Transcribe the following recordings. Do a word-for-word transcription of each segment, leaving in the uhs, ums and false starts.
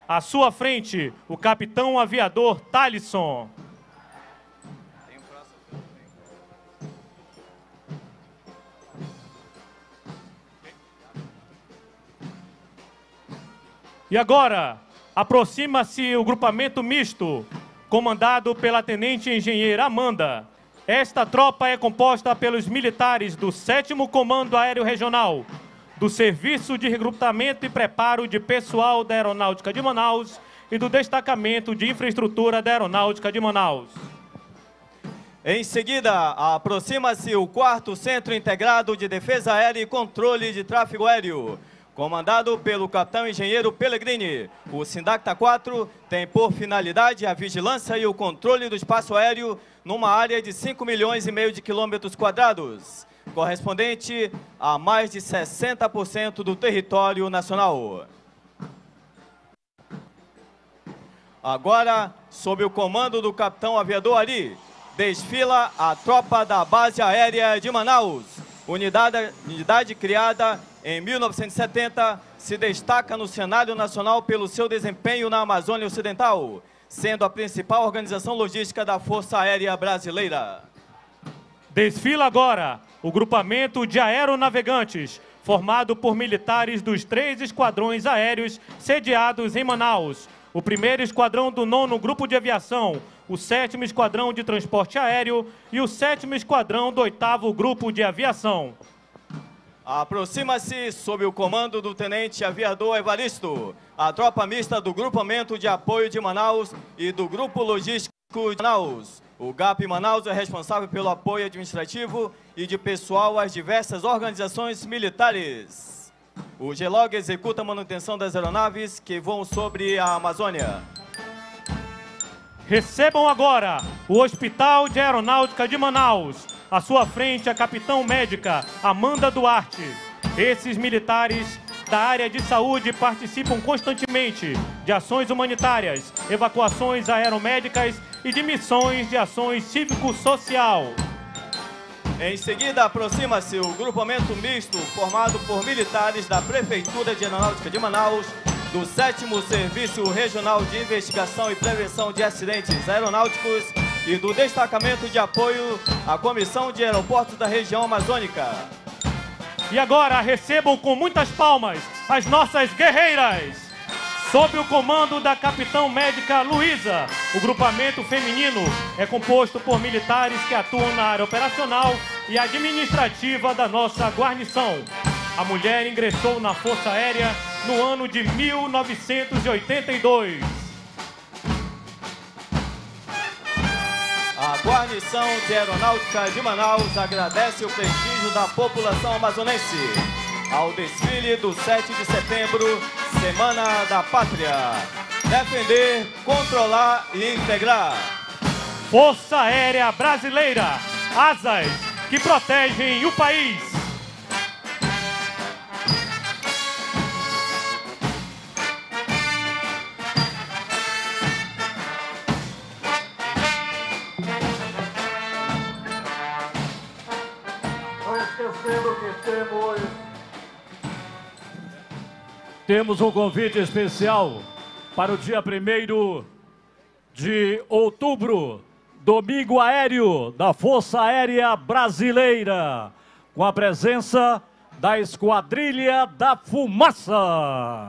À sua frente, o capitão aviador Thalisson. E agora, aproxima-se o grupamento misto, comandado pela tenente engenheira Amanda. Esta tropa é composta pelos militares do sétimo Comando Aéreo Regional, do Serviço de Recrutamento e Preparo de Pessoal da Aeronáutica de Manaus e do Destacamento de Infraestrutura da Aeronáutica de Manaus. Em seguida, aproxima-se o quarto Centro Integrado de Defesa Aérea e Controle de Tráfego Aéreo, comandado pelo capitão engenheiro Pellegrini. O Sindacta quatro tem por finalidade a vigilância e o controle do espaço aéreo numa área de cinco milhões e meio de quilômetros quadrados, correspondente a mais de sessenta por cento do território nacional. Agora, sob o comando do capitão aviador Ari, desfila a tropa da Base Aérea de Manaus. Unidade, unidade criada em mil novecentos e setenta, se destaca no cenário nacional pelo seu desempenho na Amazônia Ocidental, sendo a principal organização logística da Força Aérea Brasileira. Desfila agora o grupamento de aeronavegantes, formado por militares dos três esquadrões aéreos sediados em Manaus. O primeiro esquadrão do nono Grupo de Aviação, o sétimo Esquadrão de Transporte Aéreo e o sétimo Esquadrão do oitavo Grupo de Aviação. Aproxima-se, sob o comando do Tenente Aviador Evaristo, a tropa mista do Grupamento de Apoio de Manaus e do Grupo Logístico de Manaus. O G A P Manaus é responsável pelo apoio administrativo e de pessoal às diversas organizações militares. O G L O G executa a manutenção das aeronaves que voam sobre a Amazônia. Recebam agora o Hospital de Aeronáutica de Manaus. À sua frente, a capitão médica Amanda Duarte. Esses militares da área de saúde participam constantemente de ações humanitárias, evacuações aeromédicas e de missões de ações cívico-social. Em seguida, aproxima-se o grupamento misto formado por militares da Prefeitura de Aeronáutica de Manaus, do sétimo Serviço Regional de Investigação e Prevenção de Acidentes Aeronáuticos e do Destacamento de Apoio à Comissão de Aeroportos da Região Amazônica. E agora recebam com muitas palmas as nossas guerreiras. Sob o comando da capitão médica Luísa, o grupamento feminino é composto por militares que atuam na área operacional e administrativa da nossa guarnição. A mulher ingressou na Força Aérea no ano de mil novecentos e oitenta e dois. A guarnição de Aeronáutica de Manaus agradece o prestígio da população amazonense ao desfile do sete de setembro, Semana da Pátria. Defender, controlar e integrar. Força Aérea Brasileira, asas que protegem o país. Não esquecendo que temos... Temos um convite especial para o dia primeiro de outubro, domingo aéreo da Força Aérea Brasileira, com a presença da Esquadrilha da Fumaça,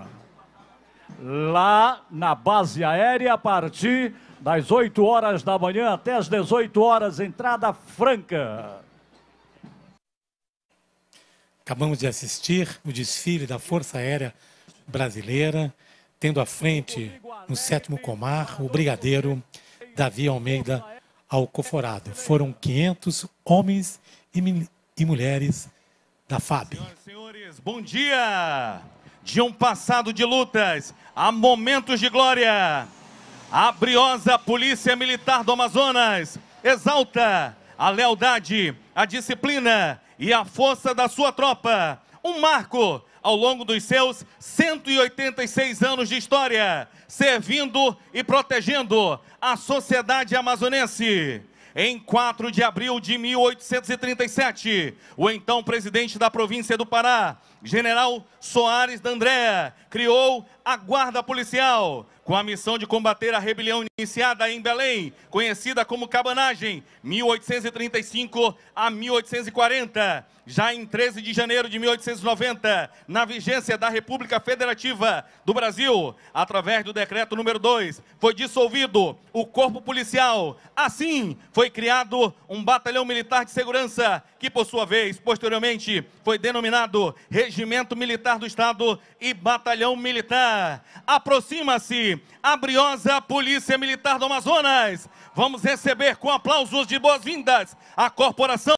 lá na base aérea a partir das oito horas da manhã até as dezoito horas, entrada franca. Acabamos de assistir o desfile da Força Aérea Brasileira, tendo à frente, no sétimo Comar, o brigadeiro Davi Almeida Alcoforado. Foram quinhentos homens e, e mulheres da F A B. Senhoras e senhores, bom dia! De um passado de lutas a momentos de glória, a briosa Polícia Militar do Amazonas exalta a lealdade, a disciplina e a força da sua tropa. Um marco ao longo dos seus cento e oitenta e seis anos de história, servindo e protegendo a sociedade amazonense. Em quatro de abril de mil oitocentos e trinta e sete, o então presidente da província do Pará, General Soares D'Andrea, criou a Guarda Policial, com a missão de combater a rebelião iniciada em Belém, conhecida como Cabanagem, mil oitocentos e trinta e cinco a mil oitocentos e quarenta. Já em treze de janeiro de mil oitocentos e noventa, na vigência da República Federativa do Brasil, através do decreto número dois, foi dissolvido o Corpo Policial. Assim, foi criado um Batalhão Militar de Segurança, que por sua vez, posteriormente, foi denominado Regimento Militar do Estado e Batalhão Militar. Aproxima-se a briosa Polícia Militar do Amazonas. Vamos receber com aplausos de boas-vindas a corporação